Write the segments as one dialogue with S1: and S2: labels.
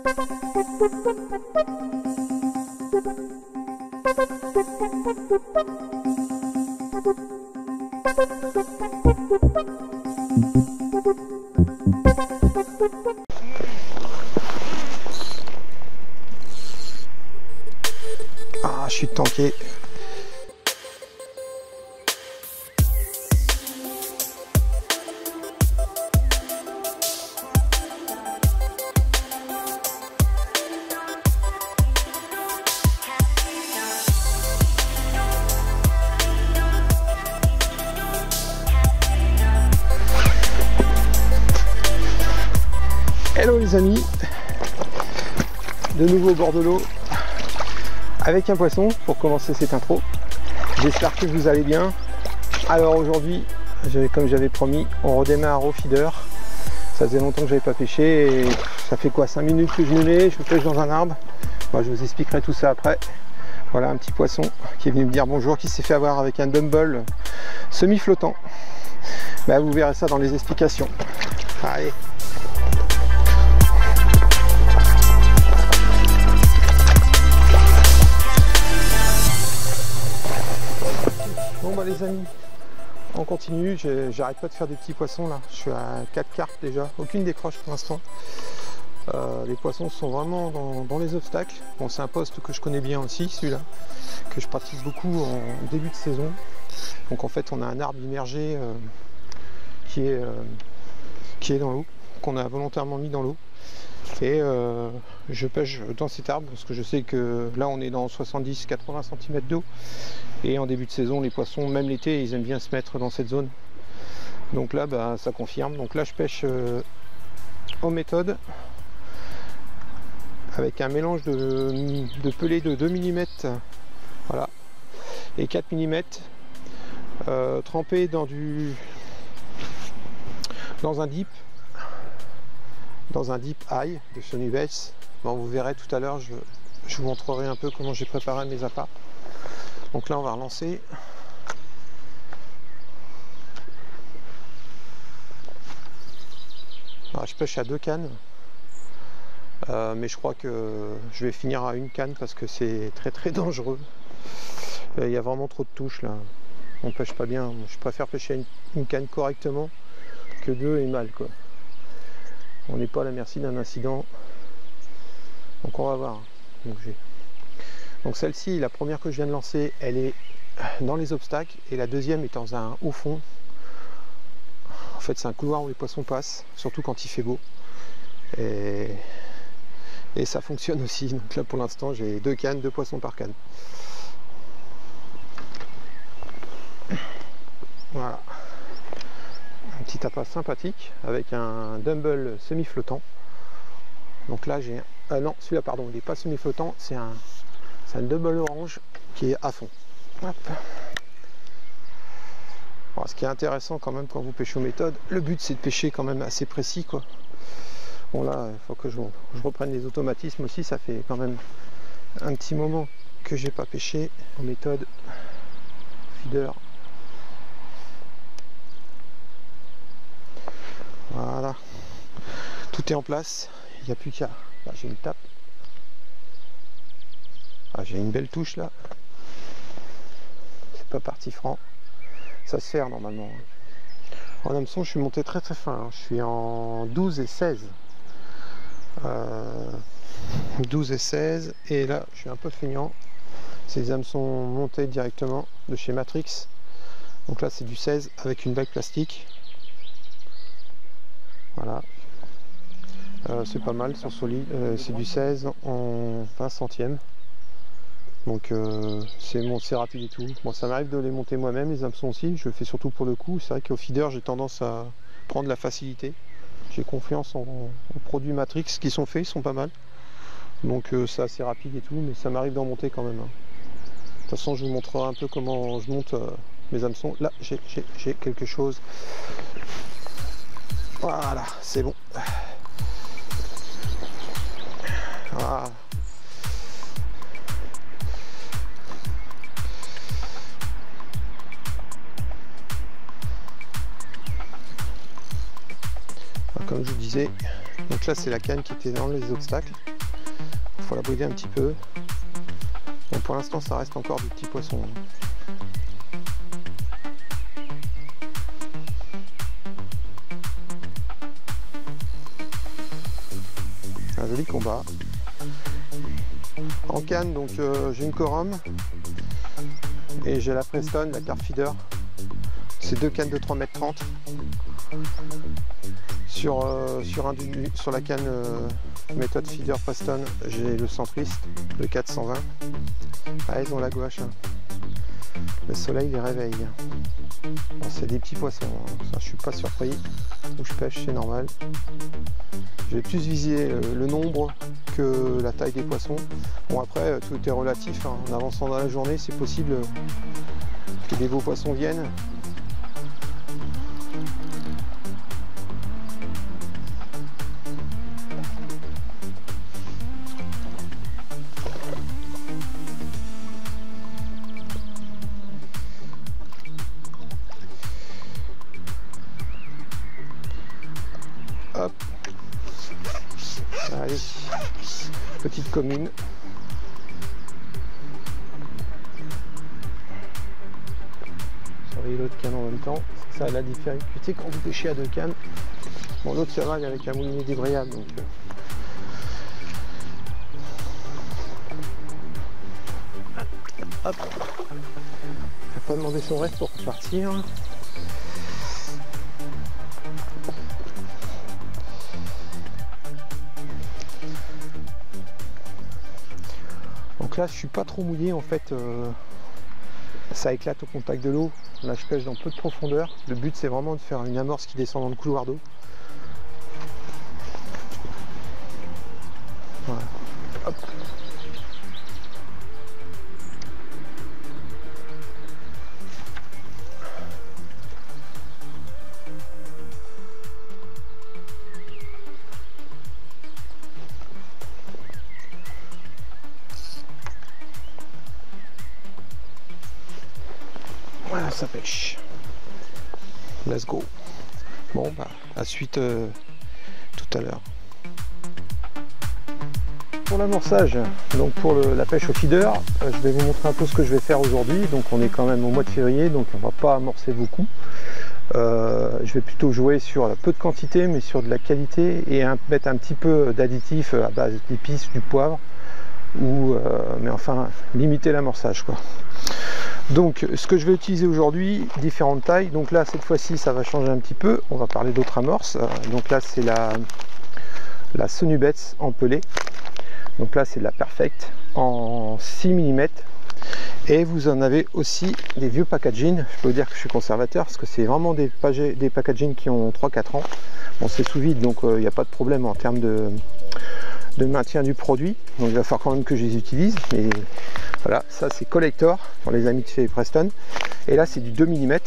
S1: Ah, je suis tanké. Hello les amis, de nouveau au bord de l'eau avec un poisson pour commencer cette intro. J'espère que vous allez bien. Alors aujourd'hui, comme j'avais promis, on redémarre au feeder. Ça faisait longtemps que j'avais pas pêché et ça fait quoi, 5 minutes que je me mets, je pêche dans un arbre. Bon, je vous expliquerai tout ça après. Voilà un petit poisson qui est venu me dire bonjour, qui s'est fait avoir avec un dumbbell semi-flottant. Bah, vous verrez ça dans les explications. Allez. Bon bah les amis, on continue, j'arrête pas de faire des petits poissons là, je suis à 4 carpes déjà, aucune décroche pour l'instant. Les poissons sont vraiment dans les obstacles. Bon, c'est un poste que je connais bien aussi, celui-là, que je pratique beaucoup en début de saison. Donc en fait on a un arbre immergé qui est dans l'eau, qu'on a volontairement mis dans l'eau. Et je pêche dans cet arbre parce que je sais que là on est dans 70-80 cm d'eau. Et en début de saison, les poissons, même l'été, ils aiment bien se mettre dans cette zone. Donc là, bah, ça confirme. Donc là, je pêche en méthode avec un mélange de pelés de 2 mm voilà, et 4 mm trempé dans un dip high de Sony Bass. Bon, vous verrez tout à l'heure, je vous montrerai un peu comment j'ai préparé mes appâts. Donc là on va relancer. Alors, je pêche à 2 cannes, mais je crois que je vais finir à 1 canne parce que c'est très dangereux. Il y a vraiment trop de touches là, on pêche pas bien. Je préfère pêcher une canne correctement que 2 et mal quoi. On n'est pas à la merci d'un incident, donc on va voir. Donc celle-ci, la première que je viens de lancer, elle est dans les obstacles et la deuxième est dans un haut fond. En fait c'est un couloir où les poissons passent, surtout quand il fait beau. Et ça fonctionne aussi. Donc là pour l'instant j'ai 2 cannes, 2 poissons par canne. Voilà. Un petit appât sympathique avec un dumbbell semi-flottant. Donc là j'ai non, celui-là pardon, il n'est pas semi-flottant, c'est un double orange qui est à fond. Hop. Bon, ce qui est intéressant quand même quand vous pêchez aux méthodes, le but c'est de pêcher quand même assez précis quoi. Bon là il faut que je reprenne les automatismes aussi, ça fait quand même un petit moment que j'ai pas pêché aux méthodes feeder. Voilà, tout est en place, il n'y a plus qu'à. Là j'ai une tape. Ah, j'ai une belle touche là, c'est pas parti franc, ça se fait normalement. En hameçon je suis monté très fin, hein. Je suis en 12 et 16, 12 et 16, et là je suis un peu feignant, c'est des hameçons montés directement de chez Matrix. Donc là c'est du 16 avec une bague plastique, voilà. C'est pas mal, c'est solide, c'est du 16 en 20 centièmes. Donc c'est rapide et tout. Bon, ça m'arrive de les monter moi-même, les hameçons aussi, je le fais surtout pour le coup. C'est vrai qu'au feeder j'ai tendance à prendre la facilité. J'ai confiance aux produits Matrix qui sont faits, ils sont pas mal. Donc c'est assez rapide et tout, mais ça m'arrive d'en monter quand même. Hein. De toute façon je vous montrerai un peu comment je monte mes hameçons. Là j'ai quelque chose. Voilà, c'est bon. Voilà. Comme je vous disais, donc là c'est la canne qui était dans les obstacles. faut la brider un petit peu. Bon, pour l'instant ça reste encore du petit poisson. Un joli combat. En canne, donc j'ai une Corum et j'ai la Preston, la Carp Feeder. C'est deux cannes de 3,30 m. Sur la canne méthode Feeder Preston, j'ai le centriste, le 420. Ah, ils ont la gouache. Hein. Le soleil les réveille. Bon, c'est des petits poissons, hein. Ça, je suis pas surpris. Où je pêche, c'est normal. Je vais plus viser le nombre que la taille des poissons. Bon, après, tout est relatif. Hein. En avançant dans la journée, c'est possible que des beaux poissons viennent. Hop. Allez, petite commune. Surveillez l'autre canne en même temps. C'est ça la difficulté quand vous pêchez à deux cannes. Bon, l'autre ça va, il est avec un moulinet débrayable. Donc, hop. Il faut pas demander son reste pour repartir. Donc là je suis pas trop mouillé en fait, ça éclate au contact de l'eau. Là je pêche dans peu de profondeur. Le but c'est vraiment de faire une amorce qui descend dans le couloir d'eau. Voilà. Hop. Voilà, ça pêche. Let's go. Bon, bah, à suite tout à l'heure. Pour l'amorçage, donc pour la pêche au feeder, je vais vous montrer un peu ce que je vais faire aujourd'hui. Donc on est quand même au mois de février, donc on va pas amorcer beaucoup. Je vais plutôt jouer sur peu de quantité, mais sur de la qualité et mettre un petit peu d'additifs à base d'épices, du poivre, mais enfin limiter l'amorçage quoi. Donc ce que je vais utiliser aujourd'hui, différentes tailles. Donc là cette fois-ci ça va changer un petit peu, on va parler d'autres amorces. Donc là c'est la Sonubets en pelé. Donc là c'est de la Perfect en 6 mm. Et vous en avez aussi des vieux packaging. Je peux vous dire que je suis conservateur parce que c'est vraiment des packaging qui ont 3-4 ans. Bon, c'est sous vide donc il n'y a pas de problème en termes de maintien du produit. Donc il va falloir quand même que je les utilise. Mais voilà, ça c'est collector pour les amis de chez Preston. Et là c'est du 2 mm.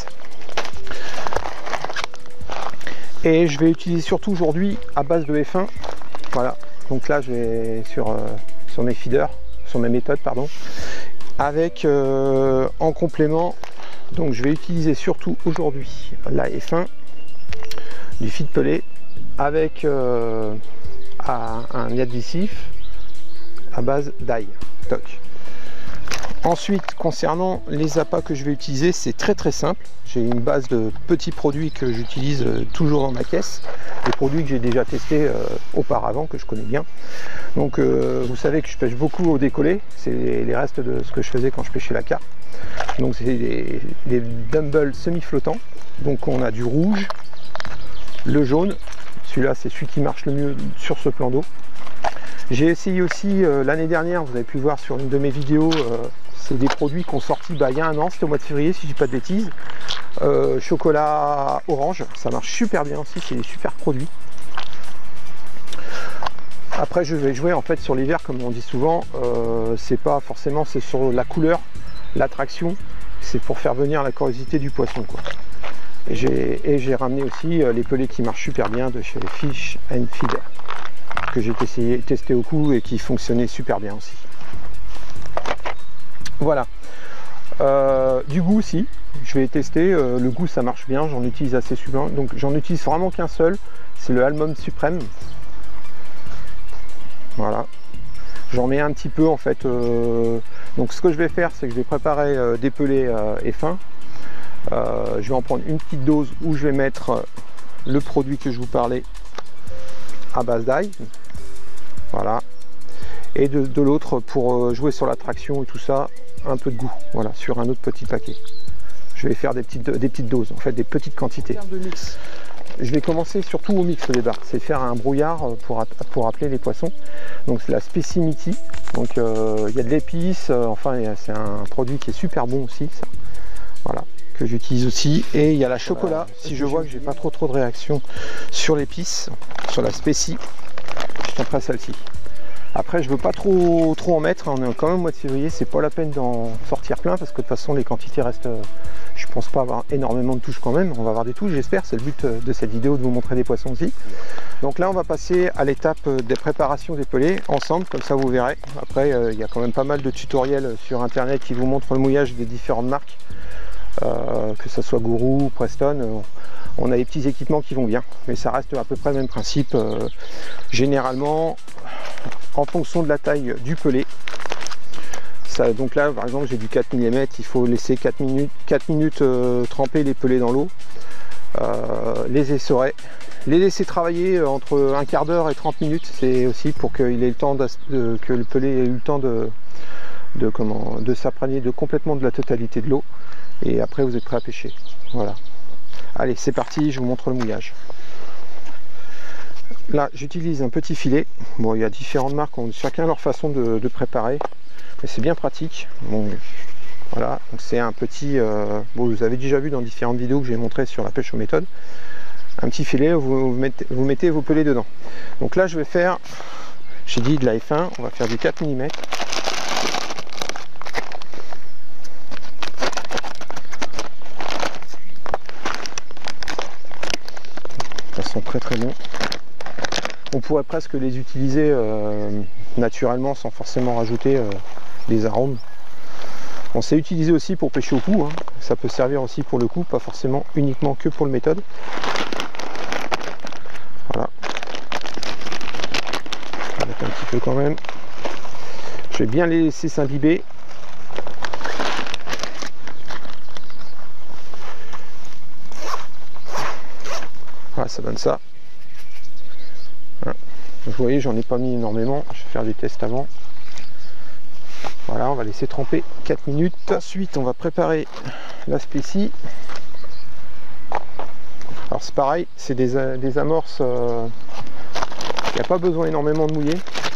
S1: Et je vais utiliser surtout aujourd'hui à base de F1. Voilà, donc là je vais sur mes feeders, sur mes méthodes pardon. Avec en complément, donc je vais utiliser surtout aujourd'hui la F1 du feed pelé avec un additif à base d'ail. Ensuite, concernant les appâts que je vais utiliser, c'est très simple. J'ai une base de petits produits que j'utilise toujours dans ma caisse, des produits que j'ai déjà testés auparavant, que je connais bien. Donc vous savez que je pêche beaucoup au décollé, c'est les restes de ce que je faisais quand je pêchais la carpe. Donc c'est des dumbbells semi-flottants. Donc on a du rouge, le jaune, celui-là c'est celui qui marche le mieux sur ce plan d'eau. J'ai essayé aussi l'année dernière, vous avez pu voir sur une de mes vidéos, c'est des produits qui ont sorti il y a un an, c'était au mois de février si je dis pas de bêtises. Chocolat orange, ça marche super bien aussi, c'est des super produits. Après je vais jouer en fait sur l'hiver comme on dit souvent, c'est pas forcément, c'est sur la couleur, l'attraction, c'est pour faire venir la curiosité du poisson quoi. Et j'ai ramené aussi les pelés qui marchent super bien de chez Fish and Feed, que j'ai testé au coup et qui fonctionnait super bien aussi. Voilà. Du goût aussi, je vais tester, le goût ça marche bien, j'en utilise assez souvent, donc j'en utilise vraiment qu'un seul, c'est le Almond Suprême. Voilà. J'en mets un petit peu en fait. Donc ce que je vais faire, c'est que je vais préparer des pelés et fins. Je vais en prendre une petite dose où je vais mettre le produit que je vous parlais à base d'ail. Voilà. Et de l'autre, pour jouer sur la traction et tout ça, un peu de goût. Voilà, sur un autre petit paquet. Je vais faire des petites doses, en fait des petites quantités. En termes de mix, je vais commencer surtout au mix au départ. C'est faire un brouillard pour appeler les poissons. Donc c'est la Specimity. Donc il y a de l'épice. Enfin c'est un produit qui est super bon aussi. Ça. Voilà. Que j'utilise aussi, et il y a la chocolat. Si je vois que j'ai pas trop de réaction sur l'épice, sur la spécie, je tenterai celle-ci. Après je veux pas trop en mettre, on est quand même au mois de février, c'est pas la peine d'en sortir plein parce que de toute façon les quantités restent, je pense pas avoir énormément de touches quand même, on va avoir des touches j'espère, c'est le but de cette vidéo de vous montrer des poissons aussi. Donc là on va passer à l'étape des préparations des pelés ensemble, comme ça vous verrez. Après il y a quand même pas mal de tutoriels sur internet qui vous montrent le mouillage des différentes marques. Que ce soit Gourou ou Preston, on a des petits équipements qui vont bien, mais ça reste à peu près le même principe. Généralement, en fonction de la taille du pelé, ça, donc là par exemple j'ai du 4 mm, il faut laisser 4 minutes tremper les pelés dans l'eau, les essorer, les laisser travailler entre un quart d'heure et 30 minutes, c'est aussi pour qu'il ait le temps que le pelé ait eu le temps de s'imprégner complètement de la totalité de l'eau. Et après vous êtes prêt à pêcher. Voilà. Allez, c'est parti, je vous montre le mouillage. Là, j'utilise un petit filet. Bon, il y a différentes marques, chacun leur façon de préparer. Mais c'est bien pratique. Bon, voilà, donc c'est un petit... bon, vous avez déjà vu dans différentes vidéos que j'ai montré sur la pêche aux méthodes. Un petit filet, vous mettez vos pelés dedans. Donc là, je vais faire, j'ai dit de la F1, on va faire du 4 mm. Sont très très bons. On pourrait presque les utiliser naturellement sans forcément rajouter des arômes. On sait utiliser aussi pour pêcher au cou, hein. Ça peut servir aussi pour le coup, pas forcément uniquement que pour le méthode. Voilà. Je vais mettre un petit peu quand même. Je vais bien les laisser s'imbiber. Voilà, ça donne ça. Voilà. Vous voyez, j'en ai pas mis énormément. Je vais faire des tests avant. Voilà, on va laisser tremper 4 minutes. Ensuite, on va préparer la spécie. Alors c'est pareil, c'est des amorces. Il n'y a pas besoin énormément de mouiller.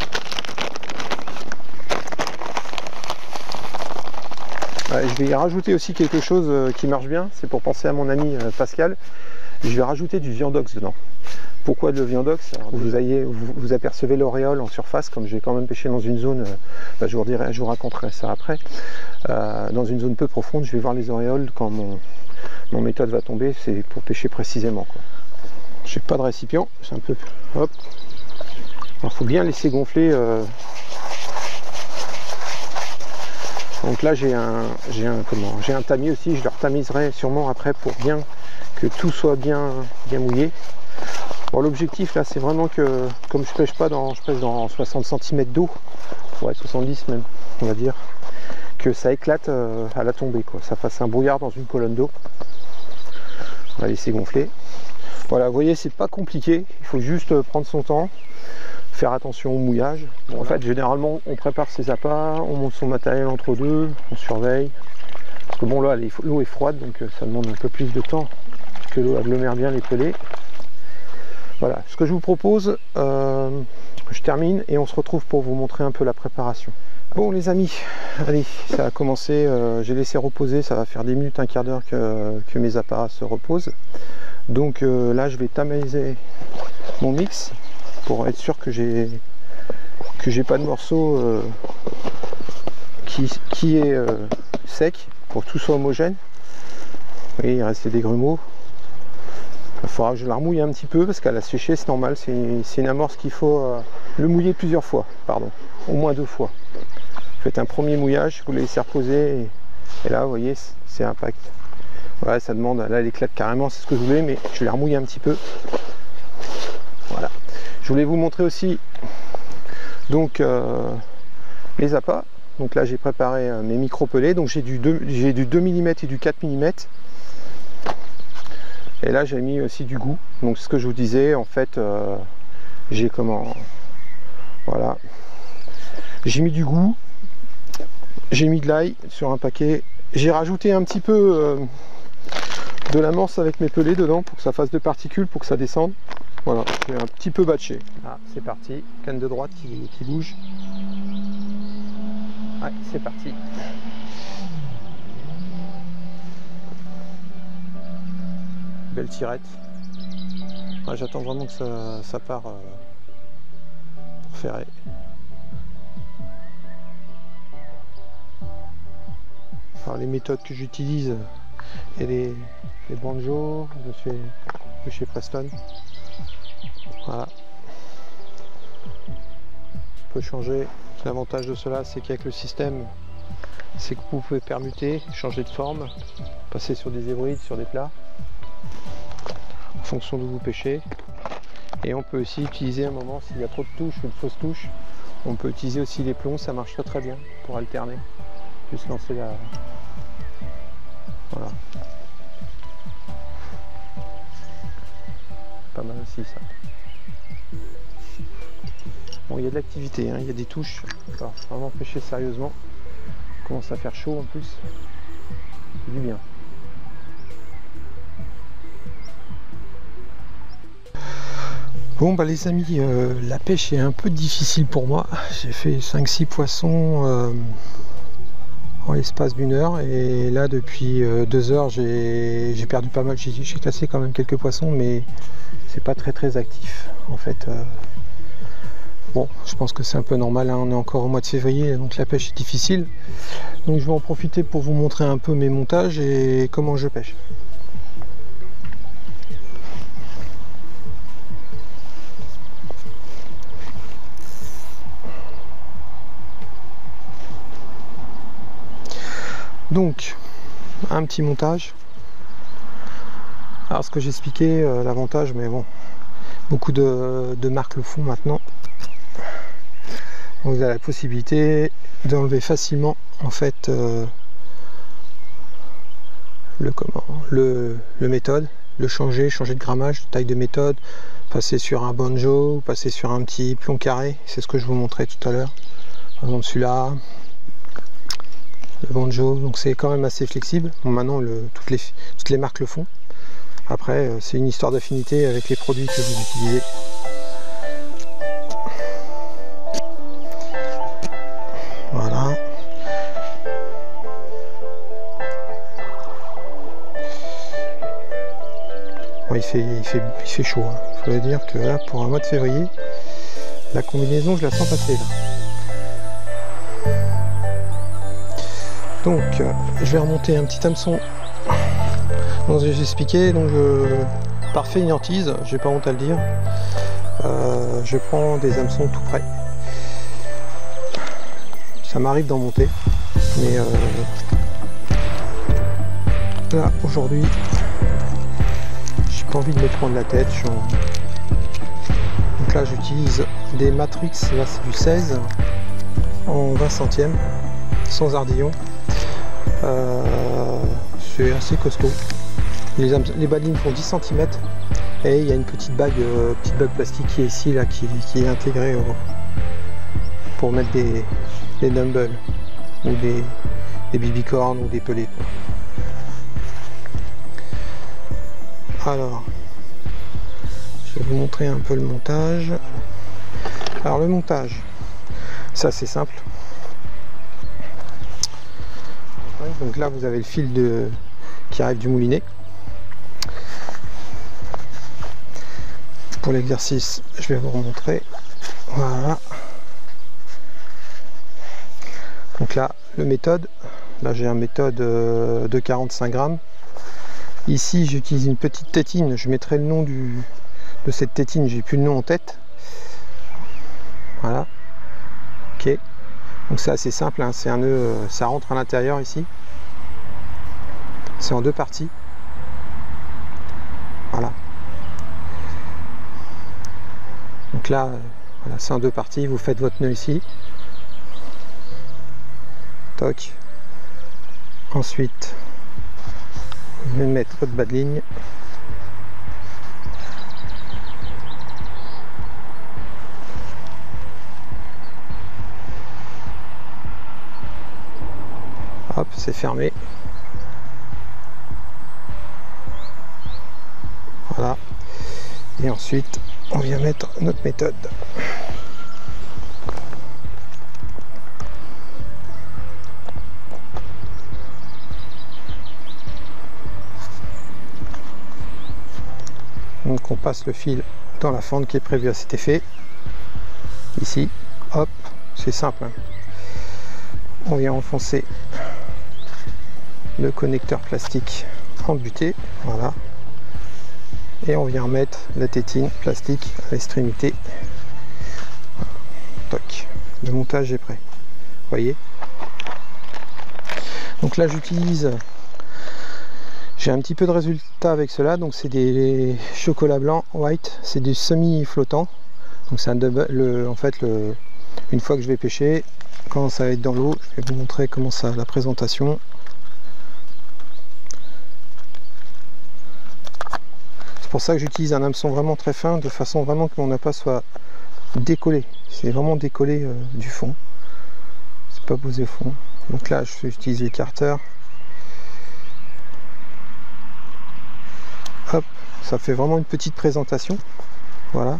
S1: Je vais y rajouter aussi quelque chose qui marche bien. C'est pour penser à mon ami Pascal. Je vais rajouter du viandox dedans. Pourquoi de viandox? Vous apercevez l'auréole en surface, comme j'ai quand même pêché dans une zone, je vous raconterai ça après, dans une zone peu profonde, je vais voir les auréoles quand mon méthode va tomber, c'est pour pêcher précisément. Je n'ai pas de récipient, c'est un peu... Hop. Alors il faut bien laisser gonfler. Donc là j'ai un tamis aussi, je le retamiserai sûrement après pour bien que tout soit bien mouillé. Bon, l'objectif là c'est vraiment que, comme je pêche pas je pêche dans 60 cm d'eau, ouais 70 même on va dire, que ça éclate à la tombée, quoi. Ça fasse un brouillard dans une colonne d'eau. On va laisser gonfler. Voilà, vous voyez, c'est pas compliqué, il faut juste prendre son temps, faire attention au mouillage. Bon, en fait généralement on prépare ses appâts, on monte son matériel entre deux, on surveille. Parce que bon là l'eau est froide, donc ça demande un peu plus de temps que l'eau agglomère bien les pelés. Voilà, ce que je vous propose, je termine et on se retrouve pour vous montrer un peu la préparation. Bon les amis, allez, ça a commencé, j'ai laissé reposer, ça va faire 10 minutes, un quart d'heure que mes appâts se reposent. Donc là je vais tamiser mon mix pour être sûr que j'ai pas de morceaux qui est sec, pour que tout soit homogène. Vous voyez, il restait des grumeaux. Il faudra que je la remouille un petit peu parce qu'elle a séché, c'est normal, c'est une amorce qu'il faut le mouiller plusieurs fois, pardon, au moins 2 fois. Faites un premier mouillage, vous le laissez reposer et là vous voyez c'est impact. Voilà, ça demande, là elle éclate carrément, c'est ce que je voulais, mais je vais la remouiller un petit peu. Voilà. Je voulais vous montrer aussi donc les appâts. Donc là j'ai préparé mes micro-pelés, donc j'ai du 2 mm et du 4 mm. Et là j'ai mis aussi du goût. Donc ce que je vous disais, en fait, j'ai voilà. J'ai mis du goût, j'ai mis de l'ail sur un paquet. J'ai rajouté un petit peu de l'amorce avec mes pelés dedans pour que ça fasse de particules, pour que ça descende. Voilà, j'ai un petit peu batché. Ah, c'est parti, canne de droite qui bouge. Ouais, c'est parti. Belle tirette. Ouais, j'attends vraiment que ça part pour ferrer. Alors les méthodes que j'utilise, et les banjos de chez Preston. Voilà. On peut changer. L'avantage de cela, c'est qu'avec le système, c'est que vous pouvez permuter, changer de forme, passer sur des hybrides, sur des plats, en fonction d'où vous pêchez. Et on peut aussi utiliser un moment, s'il y a trop de touches ou de fausses touches, on peut utiliser aussi les plombs, ça marche très bien pour alterner. Juste lancer la... Voilà. Pas mal aussi ça. Bon, il y a de l'activité, hein, il y a des touches. Alors, vraiment pêcher sérieusement. Il commence à faire chaud en plus. C'est du bien. Bon bah les amis, la pêche est un peu difficile pour moi. J'ai fait 5-6 poissons en l'espace d'une heure. Et là depuis 2 heures j'ai perdu pas mal. J'ai cassé quand même quelques poissons, mais c'est pas très actif en fait. Bon, je pense que c'est un peu normal, hein, on est encore au mois de février, donc la pêche est difficile. Donc je vais en profiter pour vous montrer un peu mes montages et comment je pêche. Donc, un petit montage. Alors ce que j'expliquais, l'avantage, mais bon, beaucoup de marques le font maintenant. Donc, vous avez la possibilité d'enlever facilement en fait le méthode, le changer de grammage, de taille de méthode, passer sur un banjo, passer sur un petit plomb carré, c'est ce que je vous montrais tout à l'heure. Par exemple celui-là, le banjo, donc c'est quand même assez flexible. Bon, maintenant toutes les marques le font. Après c'est une histoire d'affinité avec les produits que vous utilisez. Voilà. Bon, il fait chaud. Hein. Je veux dire que là, pour un mois de février, la combinaison, je la sens passer là. Donc, je vais remonter un petit hameçon. Donc, j'ai expliqué. Donc, par fainéantise, j'ai pas honte à le dire. Je prends des hameçons tout près. Ça m'arrive d'en monter, mais là aujourd'hui j'ai pas envie de me prendre la tête. Donc là j'utilise des Matrix, là c'est du 16 en 20 centièmes sans ardillon. C'est assez costaud. Les balines font 10 cm et il y a une petite bague plastique qui est ici là, qui est intégrée pour mettre des dumbbells ou des bibicornes ou des pelés. Alors, je vais vous montrer un peu le montage. Alors le montage, ça c'est simple. Donc là vous avez le fil qui arrive du moulinet. Pour l'exercice, je vais vous remontrer. Voilà. Donc là, le méthode, là j'ai un méthode de 45 grammes. Ici, j'utilise une petite tétine. Je mettrai le nom de cette tétine. J'ai plus le nom en tête. Voilà. Ok. Donc c'est assez simple. Hein. C'est un nœud. Ça rentre à l'intérieur ici. C'est en 2 parties. Voilà. Donc là, voilà, c'est en 2 parties. Vous faites votre nœud ici. Toc. Ensuite, je vais mettre votre bas de ligne. Hop, c'est fermé. Voilà. Et ensuite, on vient mettre notre méthode. Donc on passe le fil dans la fente qui est prévue à cet effet. Ici, hop, c'est simple. On vient enfoncer le connecteur plastique en butée, voilà. Et on vient mettre la tétine plastique à l'extrémité. Toc. Le montage est prêt. Vous voyez. Donc là j'utilise, j'ai un petit peu de résultat avec cela, donc c'est des chocolats blancs white, c'est du semi flottant. Donc c'est un double, en fait une fois que je vais pêcher, quand ça va être dans l'eau, je vais vous montrer comment ça, la présentation. C'est pour ça que j'utilise un hameçon vraiment très fin, de façon vraiment que mon appât soit décollé. C'est vraiment décollé du fond. C'est pas posé au fond. Donc là, j'utilise l'écarteur. Hop, ça fait vraiment une petite présentation. Voilà.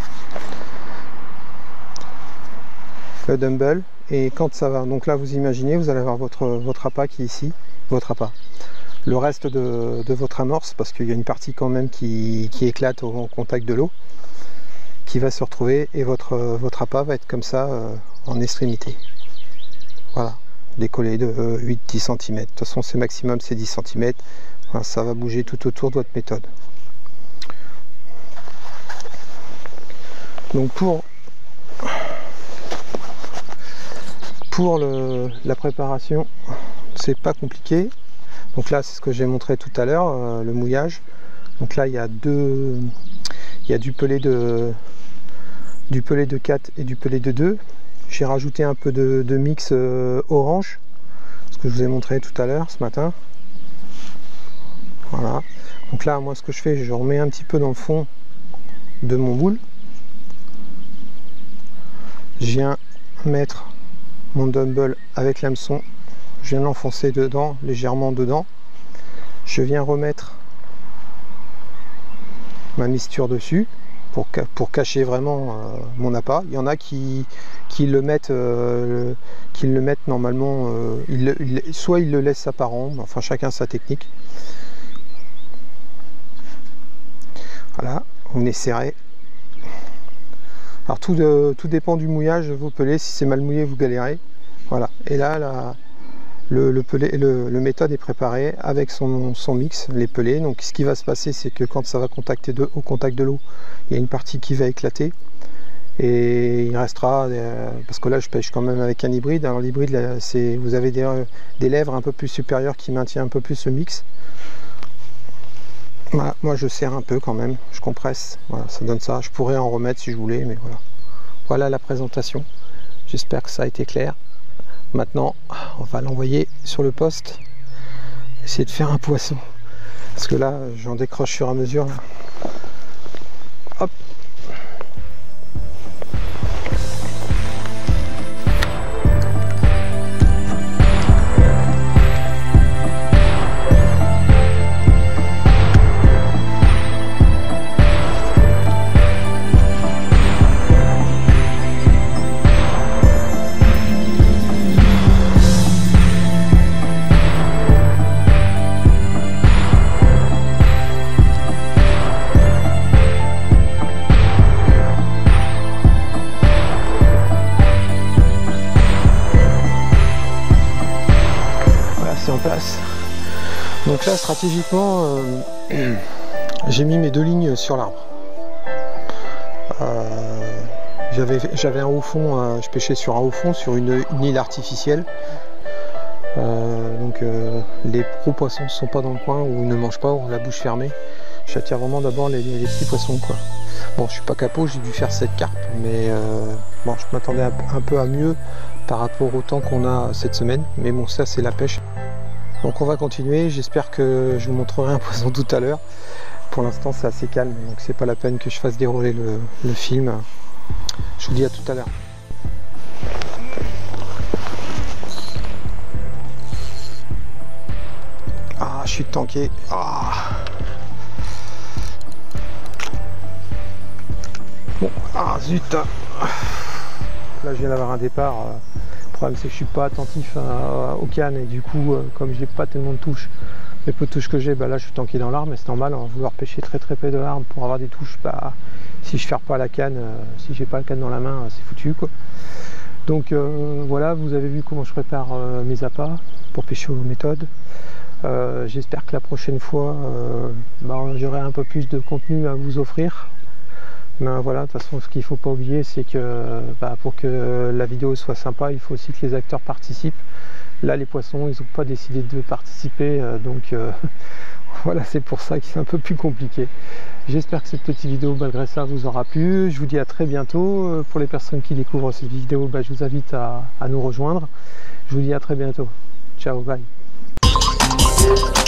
S1: Le dumbbell. Et quand ça va, donc là vous imaginez, vous allez avoir votre appât qui est ici, votre appât. Le reste de votre amorce, parce qu'il y a une partie quand même qui éclate au contact de l'eau, qui va se retrouver, et votre appât va être comme ça en extrémité. Voilà, décollé de 8-10 cm. De toute façon, c'est maximum, c'est 10 cm. Voilà, ça va bouger tout autour de votre méthode. Donc pour la préparation, c'est pas compliqué. Donc là, c'est ce que j'ai montré tout à l'heure, le mouillage. Donc là, il y a du pelé de 4 et du pelé de 2. J'ai rajouté un peu de mix orange, ce que je vous ai montré tout à l'heure ce matin. Voilà. Donc là, moi, ce que je fais, je remets un petit peu dans le fond de mon moule. Je viens mettre mon dumbbell avec l'hameçon, je viens l'enfoncer dedans, légèrement dedans. Je viens remettre ma mixture dessus pour cacher vraiment mon appât. Il y en a qui le mettent normalement, soit ils le laissent apparent, enfin chacun sa technique. Voilà, on est serré. Alors tout dépend du mouillage de vos pelés. Si c'est mal mouillé, vous galérez. Voilà. Et là, le méthode est préparé avec son mix, les pelés. Donc ce qui va se passer, c'est que quand ça va au contact de l'eau, il y a une partie qui va éclater. Et il restera, parce que là je pêche quand même avec un hybride. Alors l'hybride, vous avez des lèvres un peu plus supérieures qui maintiennent un peu plus le mix. Voilà, moi je serre un peu quand même, je compresse, voilà, ça donne ça. Je pourrais en remettre si je voulais, mais voilà. Voilà la présentation. J'espère que ça a été clair. Maintenant, on va l'envoyer sur le poste. Essayer de faire un poisson. Parce que là, j'en décroche au fur et à mesure. Là. Hop. En place. Donc là stratégiquement j'ai mis mes 2 lignes sur l'arbre. J'avais un haut fond, je pêchais sur un haut fond sur une île artificielle. Donc les gros poissons ne sont pas dans le coin ou ne mangent pas ou la bouche fermée. J'attire vraiment d'abord les petits poissons quoi. Bon, je suis pas capot, j'ai dû faire 7 carpes, mais bon, je m'attendais un peu à mieux par rapport au temps qu'on a cette semaine. Mais bon, ça c'est la pêche. Donc on va continuer, j'espère que je vous montrerai un poisson tout à l'heure. Pour l'instant c'est assez calme, donc c'est pas la peine que je fasse dérouler le film. Je vous dis à tout à l'heure. Ah, je suis tanké. Ah. Bon, ah zut. Là je viens d'avoir un départ. Le problème c'est que je suis pas attentif aux cannes et du coup comme j'ai pas tellement de touches, les peu de touches que j'ai, bah là je suis tanké dans l'arbre, mais c'est normal, on va vouloir pêcher très près de l'arbre pour avoir des touches. Bah, si je ferre pas la canne, si j'ai pas la canne dans la main, c'est foutu quoi. Donc voilà, vous avez vu comment je prépare mes appâts pour pêcher aux méthodes. J'espère que la prochaine fois bah, j'aurai un peu plus de contenu à vous offrir. Mais voilà, de toute façon ce qu'il ne faut pas oublier c'est que bah, pour que la vidéo soit sympa, il faut aussi que les acteurs participent. Là les poissons ils n'ont pas décidé de participer, donc voilà, c'est pour ça que c'est un peu plus compliqué. J'espère que cette petite vidéo malgré ça vous aura plu. Je vous dis à très bientôt. Pour les personnes qui découvrent cette vidéo, bah, je vous invite à nous rejoindre. Je vous dis à très bientôt. Ciao, bye.